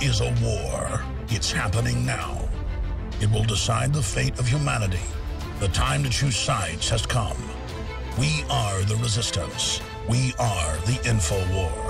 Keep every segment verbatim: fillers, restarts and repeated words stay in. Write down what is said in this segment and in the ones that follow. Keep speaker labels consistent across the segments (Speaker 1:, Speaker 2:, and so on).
Speaker 1: is a war. It's happening now. It will decide the fate of humanity. The time to choose sides has come. We are the resistance. We are the InfoWar.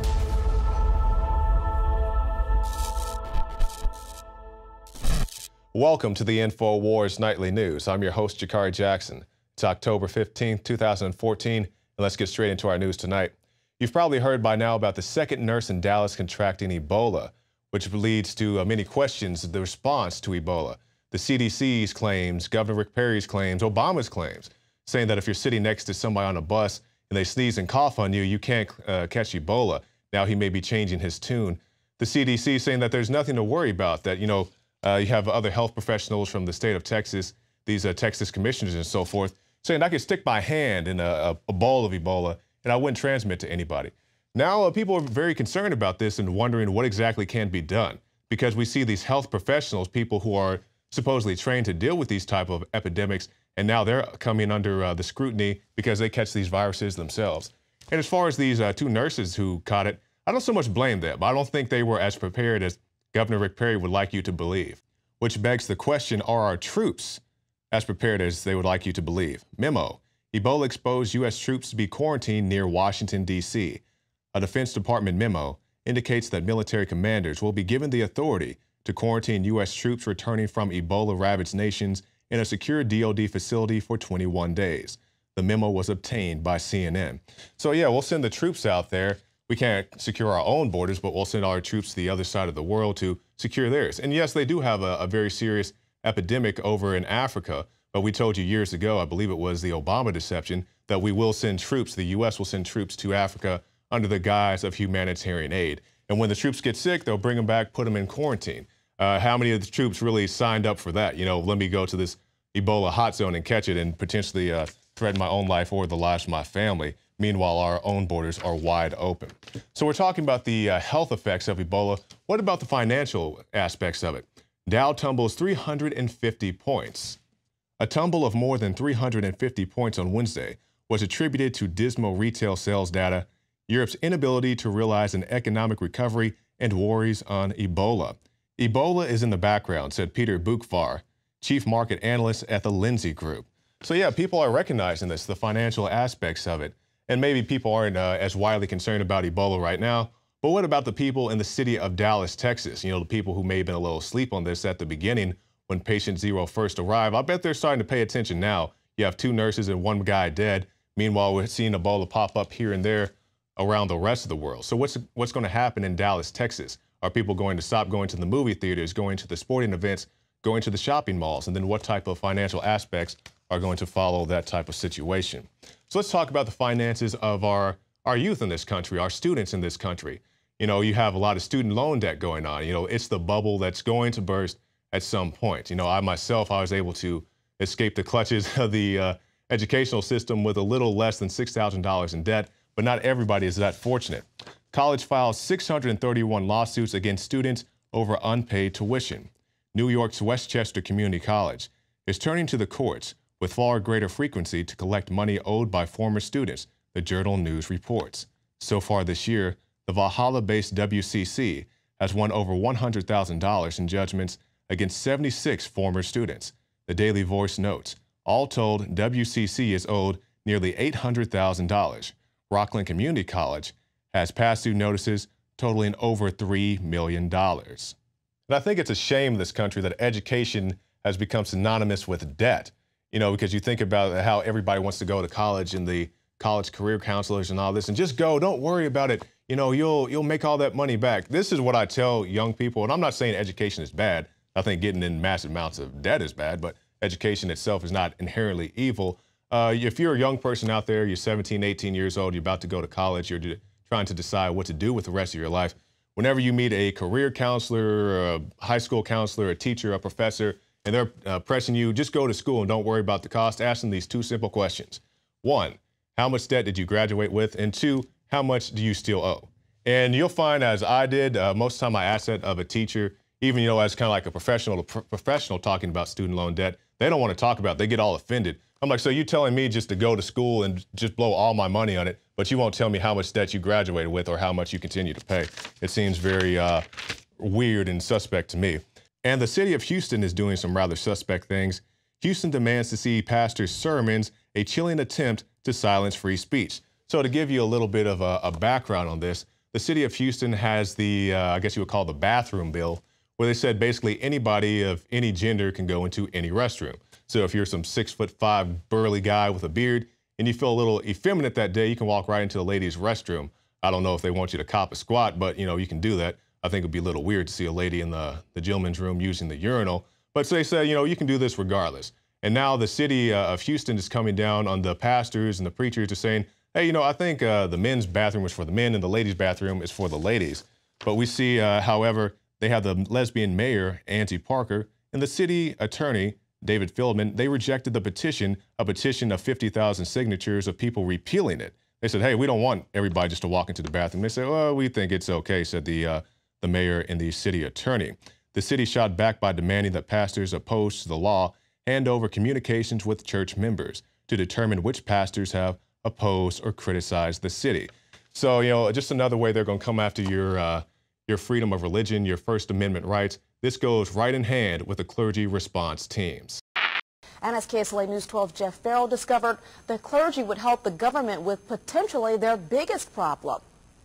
Speaker 2: Welcome to the InfoWars Nightly News. I'm your host, Jakari Jackson. It's October fifteenth, two thousand fourteen, and let's get straight into our news tonight. You've probably heard by now about the second nurse in Dallas contracting Ebola, which leads to uh, many questions of the response to Ebola. The C D C's claims, Governor Rick Perry's claims, Obama's claims, saying that if you're sitting next to somebody on a bus and they sneeze and cough on you, you can't uh, catch Ebola. Now he may be changing his tune. The C D C saying that there's nothing to worry about, that, you know, uh, you have other health professionals from the state of Texas, these uh, Texas commissioners and so forth, saying I could stick my hand in a, a bowl of Ebola and I wouldn't transmit to anybody. Now uh, people are very concerned about this and wondering what exactly can be done, because we see these health professionals, people who are supposedly trained to deal with these type of epidemics, and now they're coming under uh, the scrutiny because they catch these viruses themselves. And as far as these uh, two nurses who caught it, I don't so much blame them. I don't think they were as prepared as Governor Rick Perry would like you to believe, which begs the question, are our troops as prepared as they would like you to believe? Memo: Ebola exposed U S troops to be quarantined near Washington, D C A Defense Department memo indicates that military commanders will be given the authority to quarantine U S troops returning from Ebola-ravaged nations in a secure D O D facility for twenty-one days. The memo was obtained by C N N. So yeah, we'll send the troops out there. We can't secure our own borders, but we'll send our troops to the other side of the world to secure theirs. And yes, they do have a, a very serious epidemic over in Africa, but we told you years ago, I believe it was the Obama deception, that we will send troops, the U S will send troops to Africa under the guise of humanitarian aid. And when the troops get sick, they'll bring them back, put them in quarantine. Uh, how many of the troops really signed up for that? You know, let me go to this Ebola hot zone and catch it and potentially uh, threaten my own life or the lives of my family. Meanwhile, our own borders are wide open. So we're talking about the uh, health effects of Ebola. What about the financial aspects of it? Dow tumbles three hundred fifty points. A tumble of more than three hundred fifty points on Wednesday was attributed to dismal retail sales data, Europe's inability to realize an economic recovery, and worries on Ebola. Ebola is in the background, said Peter Bukvar, chief market analyst at the Lindsay Group. So yeah, people are recognizing this, the financial aspects of it. And maybe people aren't uh, as widely concerned about Ebola right now, but what about the people in the city of Dallas, Texas? You know, the people who may have been a little asleep on this at the beginning when patient zero first arrived. I bet they're starting to pay attention now. You have two nurses and one guy dead. Meanwhile, we're seeing Ebola pop up here and there around the rest of the world. So what's what's going to happen in Dallas, Texas? Are people going to stop going to the movie theaters, going to the sporting events, going to the shopping malls? And then what type of financial aspects are going to follow that type of situation? So let's talk about the finances of our, our youth in this country, our students in this country. You know, you have a lot of student loan debt going on. You know, it's the bubble that's going to burst at some point. You know, I myself, I was able to escape the clutches of the uh, educational system with a little less than six thousand dollars in debt, but not everybody is that fortunate. College files six hundred thirty-one lawsuits against students over unpaid tuition. New York's Westchester Community College is turning to the courts with far greater frequency to collect money owed by former students, the Journal News reports. So far this year, the Valhalla-based W C C has won over one hundred thousand dollars in judgments against seventy-six former students. The Daily Voice notes, all told, W C C is owed nearly eight hundred thousand dollars. Rockland Community College has past due notices totaling over three million dollars. And I think it's a shame in this country that education has become synonymous with debt. You know, because you think about how everybody wants to go to college and the college career counselors and all this, and just go, don't worry about it. You know, you'll you'll make all that money back. This is what I tell young people, and I'm not saying education is bad. I think getting in massive amounts of debt is bad, but education itself is not inherently evil. Uh, if you're a young person out there, you're seventeen, eighteen years old, you're about to go to college, you're trying to decide what to do with the rest of your life. Whenever you meet a career counselor, a high school counselor, a teacher, a professor, and they're uh, pressing you, just go to school and don't worry about the cost, ask them these two simple questions. One, how much debt did you graduate with? And two, how much do you still owe? And you'll find, as I did, uh, most of the time I asked that of a teacher, even, you know, as kind of like a professional, pro professional talking about student loan debt, they don't want to talk about it. They get all offended. I'm like, so you telling me just to go to school and just blow all my money on it, but you won't tell me how much debt you graduated with or how much you continue to pay. It seems very uh, weird and suspect to me. And the city of Houston is doing some rather suspect things. Houston demands to see pastors' sermons, a chilling attempt to silence free speech. So to give you a little bit of a, a background on this, the city of Houston has the, uh, I guess you would call the bathroom bill, where they said basically anybody of any gender can go into any restroom. So if you're some six foot five burly guy with a beard and you feel a little effeminate that day, you can walk right into the ladies' restroom. I don't know if they want you to cop a squat, but you know, you can do that. I think it'd be a little weird to see a lady in the, the gentleman's room using the urinal. But so they said, you know, you can do this regardless. And now the city uh, of Houston is coming down on the pastors and the preachers are saying, hey, you know, I think uh, the men's bathroom is for the men and the ladies' bathroom is for the ladies. But we see, uh, however, they have the lesbian mayor, Auntie Parker, and the city attorney, David Feldman. They rejected the petition, a petition of fifty thousand signatures of people repealing it. They said, hey, we don't want everybody just to walk into the bathroom. They said, well, we think it's okay, said the, uh, the mayor and the city attorney. The city shot back by demanding that pastors opposed to the law hand over communications with church members to determine which pastors have opposed or criticized the city. So, you know, just another way they're going to come after your, uh, your freedom of religion, your First Amendment rights. This goes right in hand with the clergy response teams.
Speaker 3: And as K S L A News twelve Jeff Farrell discovered, the clergy would help the government with potentially their biggest problem,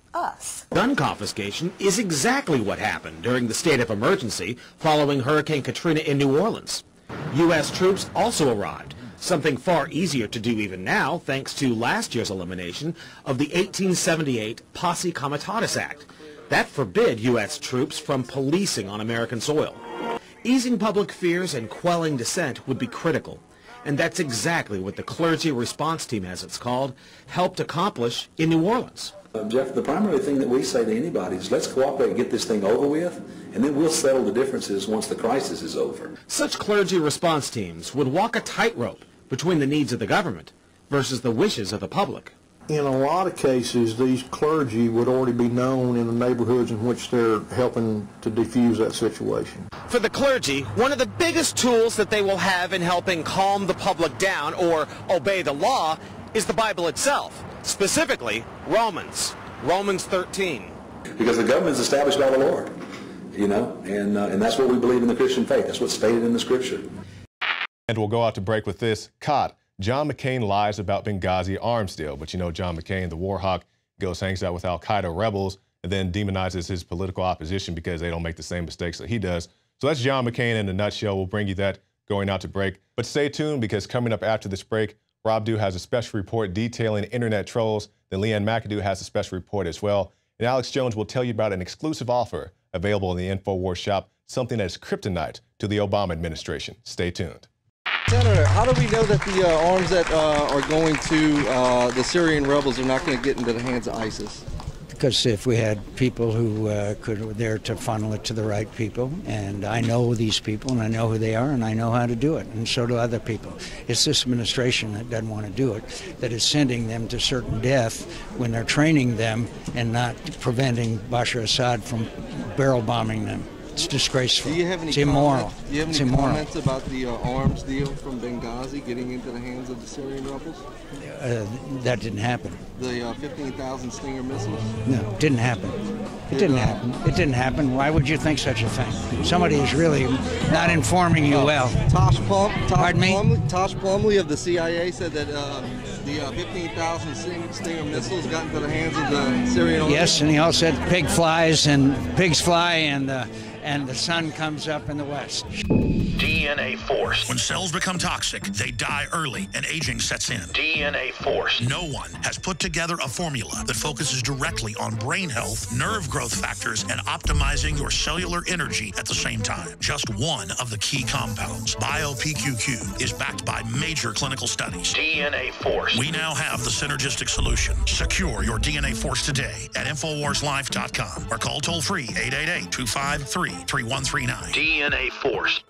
Speaker 3: us.
Speaker 4: Gun confiscation is exactly what happened during the state of emergency following Hurricane Katrina in New Orleans. U S troops also arrived, something far easier to do even now thanks to last year's elimination of the eighteen seventy-eight Posse Comitatus Act. That forbid U S troops from policing on American soil. Easing public fears and quelling dissent would be critical, and that's exactly what the clergy response team, as it's called, helped accomplish in New Orleans.
Speaker 5: Uh, Jeff, the primary thing that we say to anybody is let's cooperate and get this thing over with, and then we'll settle the differences once the crisis is over.
Speaker 4: Such clergy response teams would walk a tightrope between the needs of the government versus the wishes of the public.
Speaker 6: In a lot of cases, these clergy would already be known in the neighborhoods in which they're helping to defuse that situation.
Speaker 4: For the clergy, one of the biggest tools that they will have in helping calm the public down or obey the law is the Bible itself, specifically Romans, Romans thirteen.
Speaker 5: Because the government is established by the Lord, you know, and, uh, and that's what we believe in the Christian faith. That's what's stated in the Scripture.
Speaker 2: And we'll go out to break with this. Caught. John McCain lies about Benghazi arms deal. But you know, John McCain, the war hawk, goes, hangs out with al-Qaeda rebels and then demonizes his political opposition because they don't make the same mistakes that he does. So that's John McCain in a nutshell. We'll bring you that going out to break. But stay tuned because coming up after this break, Rob Dew has a special report detailing internet trolls. Then Leanne McAdoo has a special report as well. And Alex Jones will tell you about an exclusive offer available in the InfoWars shop, something that is kryptonite to the Obama administration. Stay tuned.
Speaker 7: Senator, how do we know that the uh, arms that uh, are going to uh, the Syrian rebels are not going to get into the hands of ISIS?
Speaker 8: Because if we had people who uh, could were there to funnel it to the right people, and I know these people, and I know who they are, and I know how to do it, and so do other people. It's this administration that doesn't want to do it, that is sending them to certain death when they're training them and not preventing Bashar Assad from barrel bombing them. It's disgraceful.
Speaker 7: Do you have any
Speaker 8: it's immoral.
Speaker 7: Comments, do you have
Speaker 8: it's
Speaker 7: any
Speaker 8: immoral.
Speaker 7: comments about the uh, arms deal from Benghazi getting into the hands of the Syrian rebels?
Speaker 8: Uh, that didn't happen.
Speaker 7: The uh, fifteen thousand Stinger missiles?
Speaker 8: No, it didn't happen. It didn't happen. It didn't happen. Why would you think such a thing? Somebody is really not informing you
Speaker 7: uh,
Speaker 8: well.
Speaker 7: Tosh, Plum, Tosh,
Speaker 8: Pardon me?
Speaker 7: Plumley, Tosh Plumley of the C I A said that uh, the uh, fifteen thousand Stinger missiles got into the hands of the Syrian army.
Speaker 8: Yes, and he also said pig flies and pigs fly and uh, and the sun comes up in the west.
Speaker 1: D N A Force. When cells become toxic, they die early and aging sets in. D N A Force. No one has put together a formula that focuses directly on brain health, nerve growth factors, and optimizing your cellular energy at the same time. Just one of the key compounds, Bio-P Q Q, is backed by major clinical studies. D N A Force. We now have the synergistic solution. Secure your D N A Force today at Infowars Life dot com or call toll-free eight eight eight, two five three, three one three nine. D N A Force.